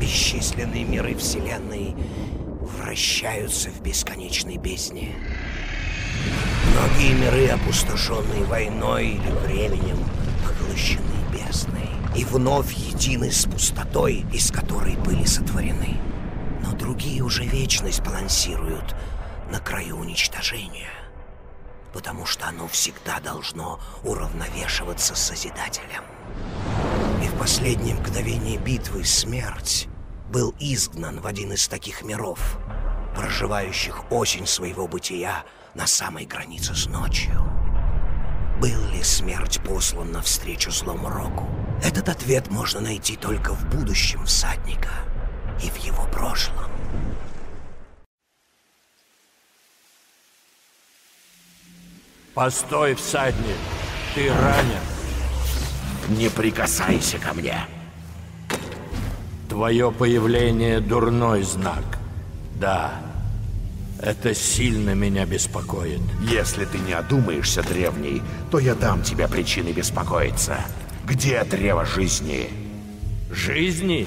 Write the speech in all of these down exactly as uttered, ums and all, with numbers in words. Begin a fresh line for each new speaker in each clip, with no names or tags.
бесчисленные миры Вселенной вращаются в бесконечной бездне. Многие миры, опустошенные войной или временем, поглощены бездной и вновь едины с пустотой, из которой были сотворены. Но другие уже вечность балансируют на краю уничтожения, потому что оно всегда должно уравновешиваться с Созидателем. И в последнее мгновение битвы смерть был изгнан в один из таких миров, проживающих осень своего бытия на самой границе с ночью. Был ли смерть послан навстречу злому року? Этот ответ можно найти только в будущем всадника и в его прошлом.
Постой, всадник, ты ранен.
Не прикасайся ко мне.
Твое появление — дурной знак. Да, это сильно меня беспокоит.
Если ты не одумаешься, древний, то я дам тебе причины беспокоиться. Где древо жизни?
Жизни?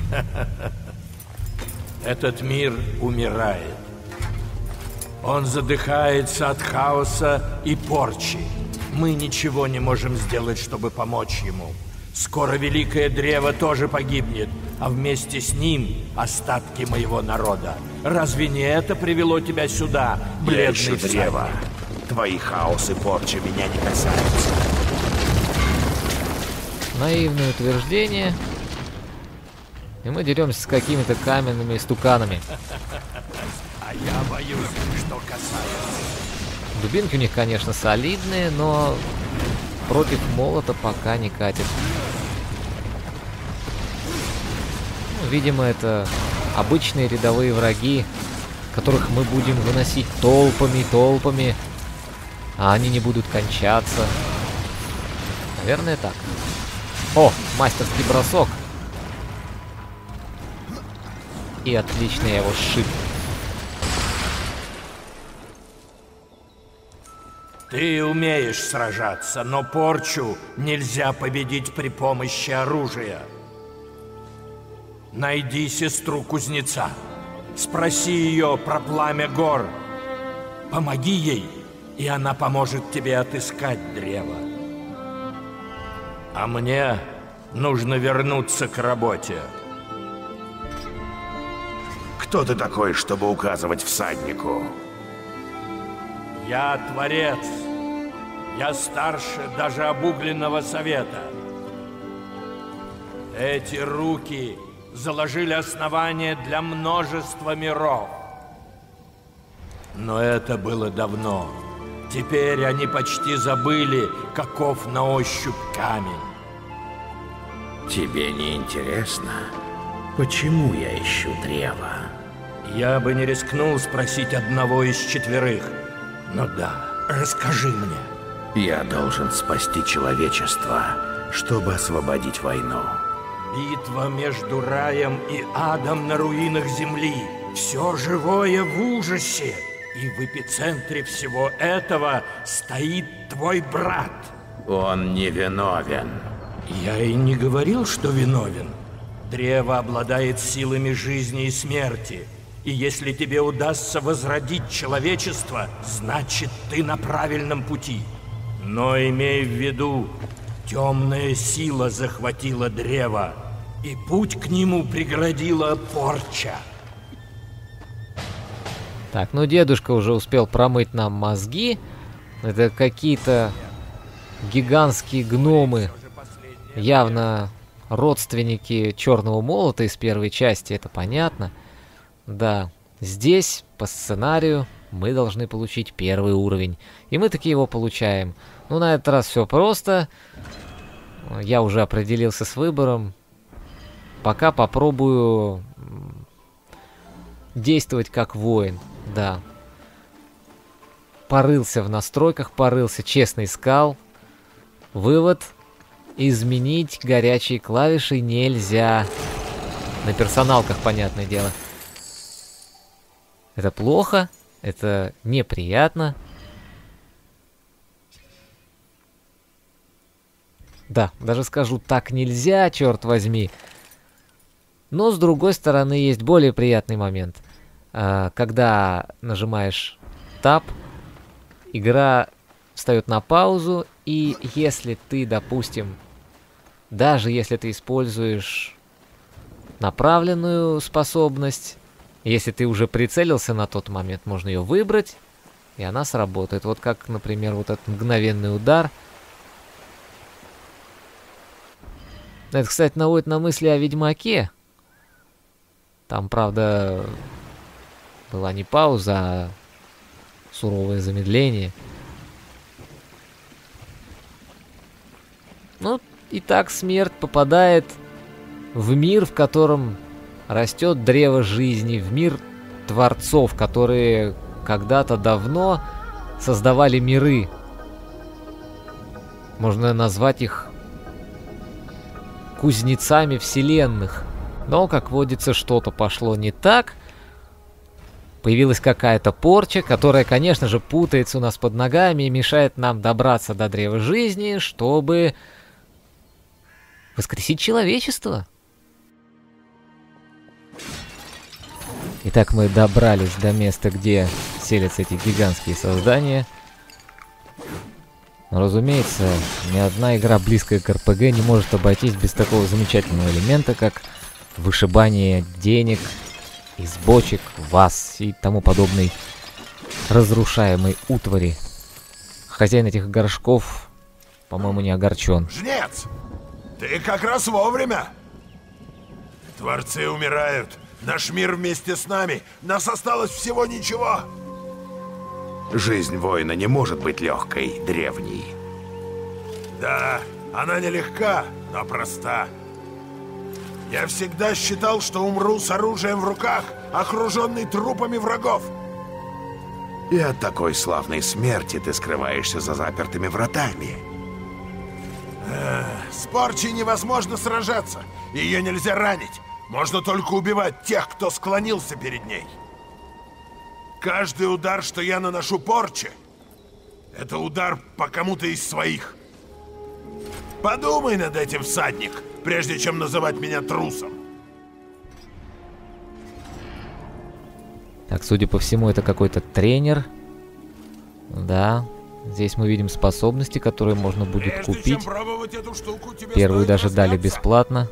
Этот мир умирает. Он задыхается от хаоса и порчи. Мы ничего не можем сделать, чтобы помочь ему. Скоро Великое Древо тоже погибнет, а вместе с ним остатки моего народа. Разве не это привело тебя сюда, бледный всадник?
Древо. Твои хаосы и порчи меня не касаются.
Наивное утверждение. И мы деремся с какими-то каменными истуканами.
А я боюсь, что касается.
Дубинки у них, конечно, солидные, но против молота пока не катит. Ну, видимо, это обычные рядовые враги, которых мы будем выносить толпами, толпами, а они не будут кончаться. Наверное, так. О, мастерский бросок. И отлично я его сшиб.
Ты умеешь сражаться, но порчу нельзя победить при помощи оружия. Найди сестру кузнеца. Спроси ее про пламя гор. Помоги ей, и она поможет тебе отыскать древо. А мне нужно вернуться к работе.
Кто ты такой, чтобы указывать всаднику?
Я творец. Я старше даже обугленного совета. Эти руки заложили основание для множества миров. Но это было давно. Теперь они почти забыли, каков на ощупь камень.
Тебе не интересно, почему я ищу древо?
Я бы не рискнул спросить одного из четверых. Но да, расскажи мне.
Я должен спасти человечество, чтобы освободить войну.
Битва между раем и адом на руинах земли. Все живое в ужасе. И в эпицентре всего этого стоит твой брат.
Он не виновен.
Я и не говорил, что виновен. Древо обладает силами жизни и смерти. И если тебе удастся возродить человечество, значит, ты на правильном пути. Но имей в виду, темная сила захватила древо, и путь к нему преградила порча.
Так, ну дедушка уже успел промыть нам мозги. Это какие-то гигантские гномы. Явно родственники Черного Молота из первой части, это понятно. Да, здесь по сценарию мы должны получить первый уровень. И мы таки его получаем. Ну, на этот раз все просто. Я уже определился с выбором. Пока попробую действовать как воин. Да. Порылся в настройках, порылся, честно искал. Вывод. Изменить горячие клавиши нельзя. На персоналках, понятное дело. Это плохо, это неприятно. Да, даже скажу, так нельзя, черт возьми. Но с другой стороны есть более приятный момент. Когда нажимаешь Tab, игра встает на паузу, и если ты, допустим, даже если ты используешь направленную способность, если ты уже прицелился на тот момент, можно ее выбрать, и она сработает. Вот как, например, вот этот мгновенный удар. Это, кстати, наводит на мысли о Ведьмаке. Там, правда, была не пауза, а суровое замедление. Ну, и так смерть попадает в мир, в котором растет древо жизни, в мир творцов, которые когда-то давно создавали миры. Можно назвать их кузнецами вселенных. Но, как водится, что-то пошло не так. Появилась какая-то порча, которая, конечно же, путается у нас под ногами и мешает нам добраться до древа жизни, чтобы воскресить человечество. Итак, мы добрались до места, где селятся эти гигантские создания. Но, разумеется, ни одна игра, близкая к эр пэ гэ, не может обойтись без такого замечательного элемента, как вышибание денег из бочек, ваз и тому подобной разрушаемой утвари. Хозяин этих горшков, по-моему, не огорчен.
Жнец! Ты как раз вовремя! Творцы умирают. Наш мир вместе с нами. Нас осталось всего ничего. Жизнь воина не может быть легкой, древний. Да, она нелегка, но проста. Я всегда считал, что умру с оружием в руках, окруженный трупами врагов. И от такой славной смерти ты скрываешься за запертыми вратами. Эх, с порчей невозможно сражаться. Ее нельзя ранить. Можно только убивать тех, кто склонился перед ней. Каждый удар, что я наношу порче, это удар по кому-то из своих. Подумай над этим, всадник, прежде чем называть меня трусом.
Так, судя по всему, это какой-то тренер. Да, здесь мы видим способности, которые можно будет
Прежде
купить.
Эту штуку,
Первую даже дали бесплатно.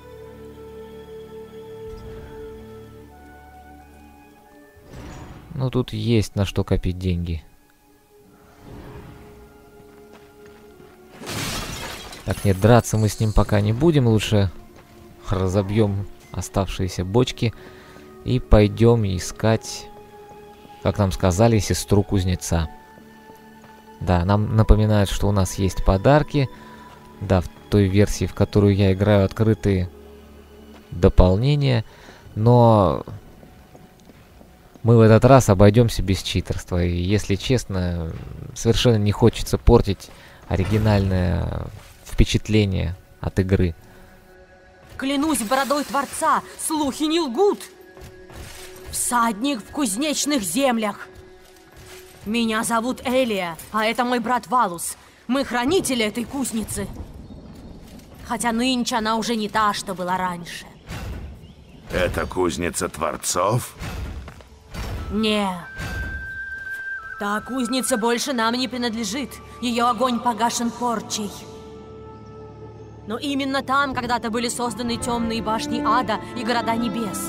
Ну, тут есть на что копить деньги. Так, нет, драться мы с ним пока не будем. Лучше разобьем оставшиеся бочки и пойдем искать, как нам сказали, сестру кузнеца. Да, нам напоминают, что у нас есть подарки. Да, в той версии, в которую я играю, открытые дополнения. Но мы в этот раз обойдемся без читерства. И, если честно, совершенно не хочется портить оригинальное впечатление от игры.
Клянусь бородой Творца, слухи не лгут. Всадник в кузнечных землях. Меня зовут Элия, а это мой брат Валус. Мы хранители этой кузницы. Хотя нынче она уже не та, что была раньше.
Это кузница Творцов?
Не. Та кузница больше нам не принадлежит. Ее огонь погашен порчей. Но именно там когда-то были созданы темные башни ада и города небес.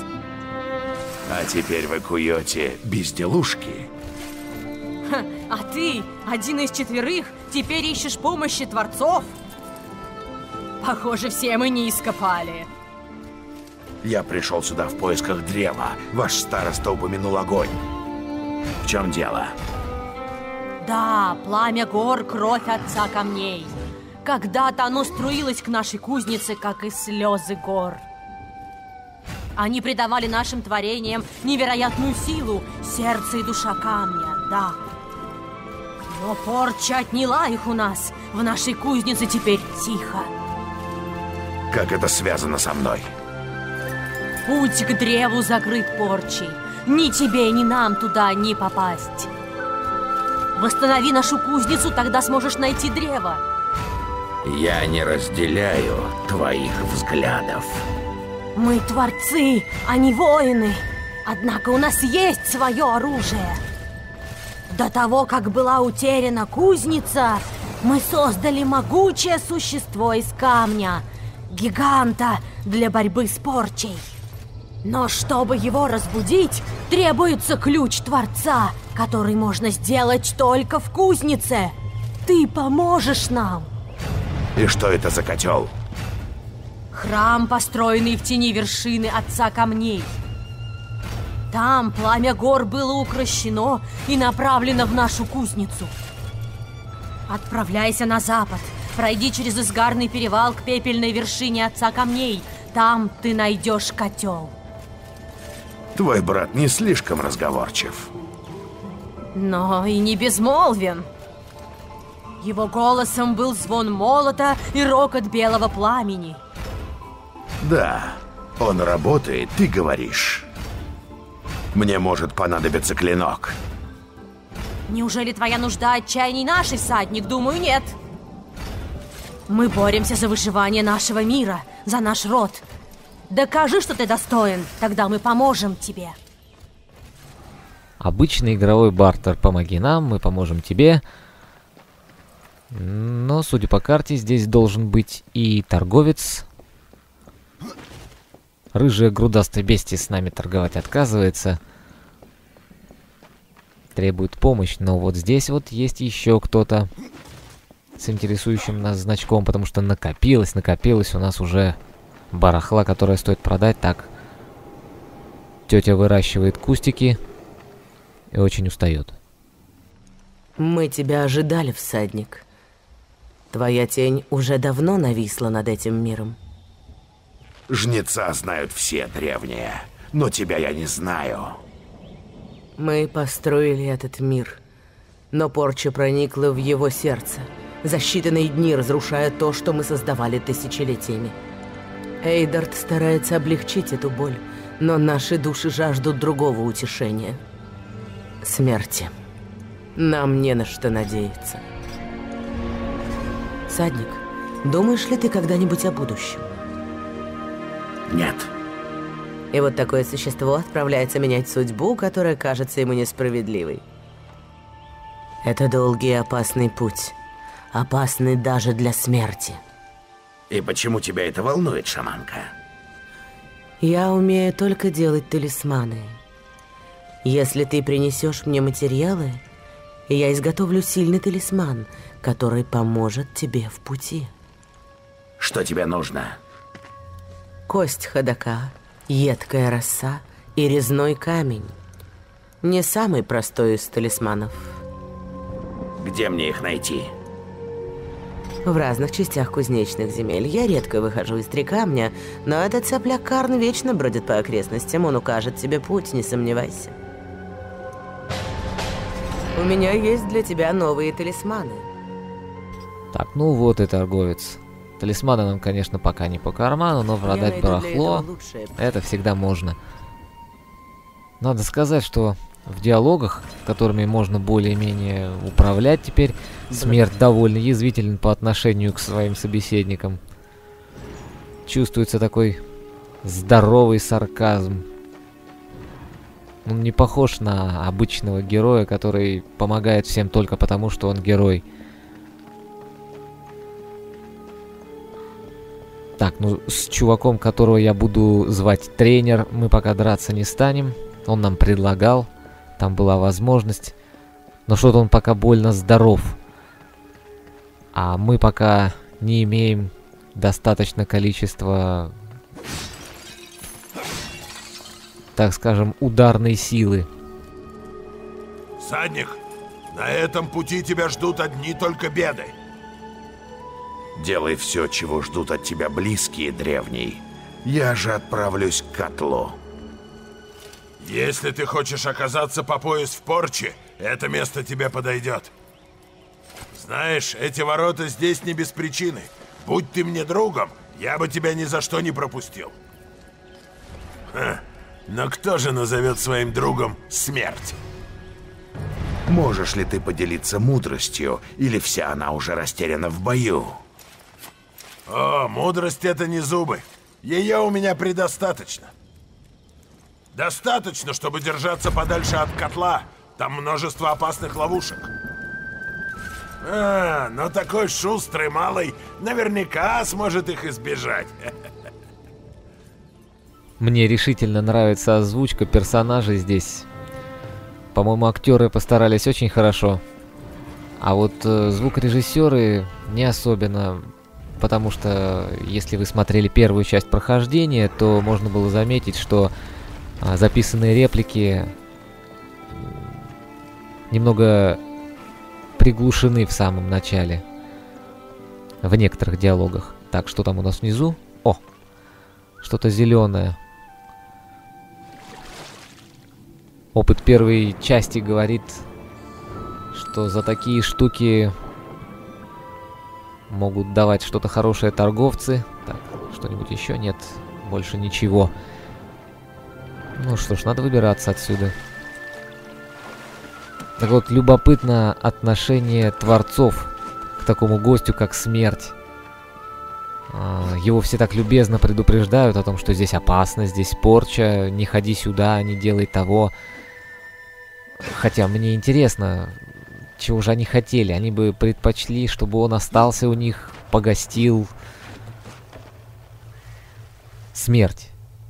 А теперь вы куете безделушки.
Ха, а ты, один из четверых, теперь ищешь помощи творцов? Похоже, все мы низко пали.
Я пришел сюда в поисках древа. Ваш староста упомянул огонь. В чем дело?
Да, пламя гор, кровь отца камней. Когда-то оно струилось к нашей кузнице, как и слезы гор. Они придавали нашим творениям невероятную силу, сердце и душа камня, да. Но порча отняла их у нас. В нашей кузнице теперь тихо.
Как это связано со мной?
Путь к древу закрыт порчей. Ни тебе, ни нам туда не попасть. Восстанови нашу кузницу, тогда сможешь найти древо.
Я не разделяю твоих взглядов.
Мы творцы, а не воины. Однако у нас есть свое оружие. До того, как была утеряна кузница, мы создали могучее существо из камня, гиганта для борьбы с порчей. Но чтобы его разбудить, требуется ключ Творца, который можно сделать только в кузнице. Ты поможешь нам.
И что это за котел?
Храм, построенный в тени вершины Отца Камней. Там пламя гор было укрощено и направлено в нашу кузницу. Отправляйся на запад, пройди через изгарный перевал к пепельной вершине Отца Камней. Там ты найдешь котел.
Твой брат не слишком разговорчив.
Но и не безмолвен. Его голосом был звон молота и рокот белого пламени.
Да, он работает, ты говоришь. Мне может понадобиться клинок.
Неужели твоя нужда отчаянней нашей, всадник? Думаю, нет. Мы боремся за выживание нашего мира, за наш род. Докажи, что ты достоин, тогда мы поможем тебе.
Обычный игровой бартер. Помоги нам, мы поможем тебе. Но, судя по карте, здесь должен быть и торговец. Рыжая грудастая бестия с нами торговать отказывается. Требует помощь. Но вот здесь вот есть еще кто-то с интересующим нас значком, потому что накопилось, накопилось у нас уже барахла, которое стоит продать. Так, тетя выращивает кустики и очень устает.
Мы тебя ожидали, всадник. Твоя тень уже давно нависла над этим миром.
Жнеца знают все древние, но тебя я не знаю.
Мы построили этот мир, но порча проникла в его сердце, за считанные дни разрушая то, что мы создавали тысячелетиями. Эйдард старается облегчить эту боль, но наши души жаждут другого утешения. Смерти. Нам не на что надеяться. Всадник, думаешь ли ты когда-нибудь о будущем?
Нет.
И вот такое существо отправляется менять судьбу, которая кажется ему несправедливой. Это долгий и опасный путь. Опасный даже для смерти.
И почему тебя это волнует, шаманка?
Я умею только делать талисманы. Если ты принесешь мне материалы, я изготовлю сильный талисман, который поможет тебе в пути.
Что тебе нужно?
Кость ходока, едкая роса и резной камень. Не самый простой из талисманов.
Где мне их найти?
В разных частях кузнечных земель. Я редко выхожу из три камня, но этот сопляк Карн вечно бродит по окрестностям. Он укажет тебе путь, не сомневайся. У меня есть для тебя новые талисманы.
Так, ну вот и торговец. Талисманы нам, конечно, пока не по карману, но продать барахло это всегда можно. Надо сказать, что в диалогах, которыми можно более-менее управлять теперь, смерть довольно язвителен по отношению к своим собеседникам. Чувствуется такой здоровый сарказм. Он не похож на обычного героя, который помогает всем только потому, что он герой. Так, ну с чуваком, которого я буду звать тренер, мы пока драться не станем. Он нам предлагал, там была возможность. Но что-то он пока больно здоров. А мы пока не имеем достаточно количества, так скажем, ударной силы.
Всадник, на этом пути тебя ждут одни только беды. Делай все, чего ждут от тебя близкие, древний. Я же отправлюсь к котлу. Если ты хочешь оказаться по пояс в порче, это место тебе подойдет. Знаешь, эти ворота здесь не без причины. Будь ты мне другом, я бы тебя ни за что не пропустил. Ха. Но кто же назовет своим другом смерть? Можешь ли ты поделиться мудростью, или вся она уже растеряна в бою? О, мудрость — это не зубы. Ее у меня предостаточно. Достаточно, чтобы держаться подальше от котла. Там множество опасных ловушек. А, но такой шустрый малый наверняка сможет их избежать.
Мне решительно нравится озвучка персонажей здесь. По-моему, актеры постарались очень хорошо. А вот э, звукорежиссеры не особенно. Потому что, если вы смотрели первую часть прохождения, то можно было заметить, что э, записанные реплики немного приглушены в самом начале. В некоторых диалогах. Так, что там у нас внизу? О! Что-то зеленое. Опыт первой части говорит, что за такие штуки могут давать что-то хорошее торговцы. Так, что-нибудь еще? Нет, больше ничего. Ну что ж, надо выбираться отсюда. Так вот, любопытно отношение творцов к такому гостю, как смерть. Его все так любезно предупреждают о том, что здесь опасно, здесь порча, не ходи сюда, не делай того. Хотя мне интересно, чего же они хотели. Они бы предпочли, чтобы он остался у них, погостил. Смерть.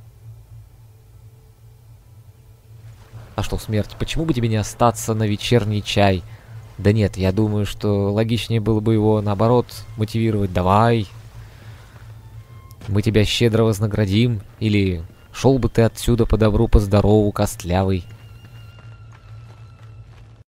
А что, смерть, почему бы тебе не остаться на вечерний чай? Да нет, я думаю, что логичнее было бы его, наоборот, мотивировать. Давай, мы тебя щедро вознаградим. Или шел бы ты отсюда по добру, по здорову, костлявый.